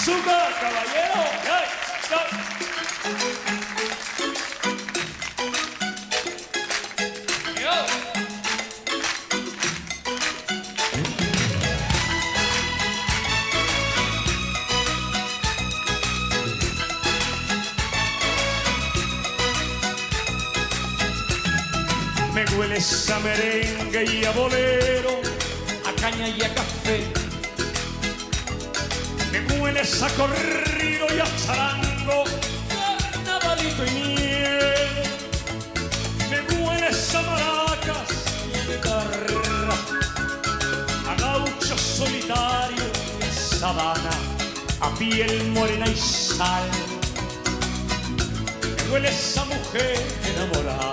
azúcar, caballero. ¡Ay! Me hueles a merengue y a bolero, A caña y a café. me hueles a corrido y a charango, Carnavalito y miel. me hueles a maracas Y guitarra. a gaucho solitario, a sabana, a piel morena y sal. Me hueles a mujer enamorada,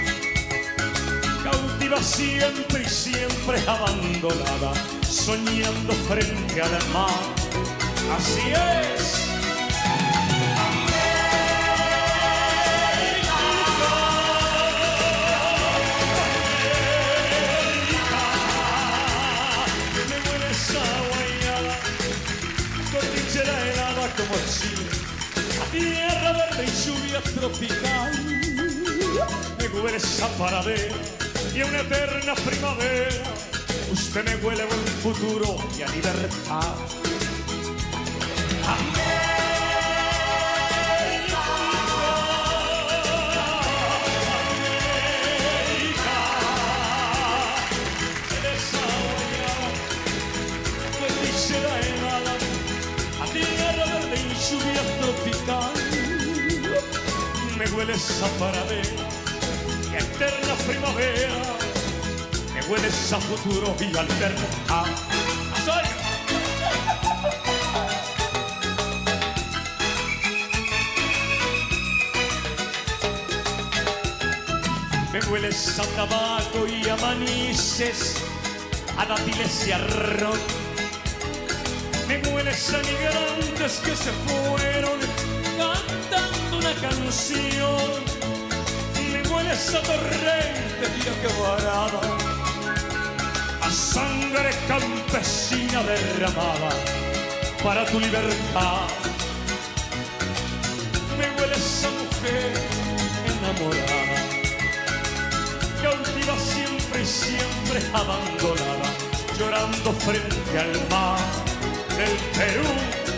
cautiva siempre y siempre abandonada, soñando frente al mar. Así es. Me hueles a guayaba, cordillera helada como Chile, A tierra verde y lluvia tropical. me hueles a paradera y a una eterna primavera. Usted me huele a buen futuro y a libertad. Cordillera helada. A tierra verde y lluvia tropical. Me hueles a paradera y a eterna primavera. Me hueles a futuro y a libertad. ¡Soy! Me hueles a tabaco y a manices, a dátiles y a ron. Me hueles a migrantes que se fueron Cantando una canción. me hueles a torrente Y a quebrada. a sangre campesina derramada para tu libertad. Me hueles a mujer enamorada, cautiva siempre y siempre abandonada, llorando frente al mar del Perú.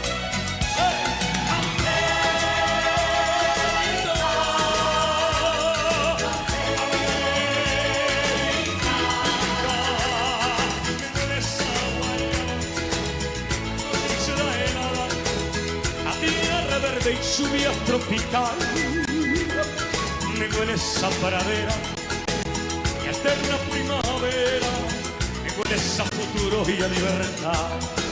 Verde y lluvia tropical. Me hueles a pradera y a eterna primavera. Me hueles a futuro y a libertad.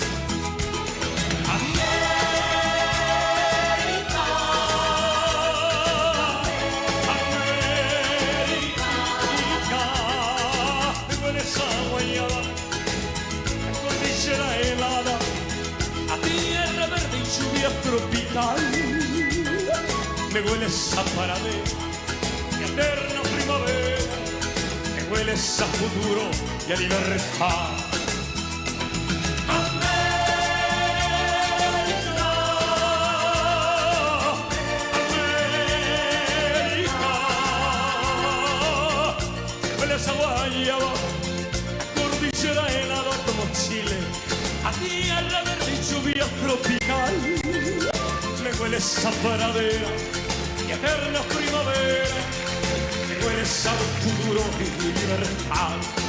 América, me hueles a guayaba, a cordillera helada, A tierra verde y lluvia tropical. me hueles a paradera y a eterna primavera. Me hueles a futuro y a libertad. Hueles a guayaba, cordillera helada como Chile, A tierra verde y lluvia tropical. me hueles a pradera y eterna primavera, me hueles a futuro y libertad.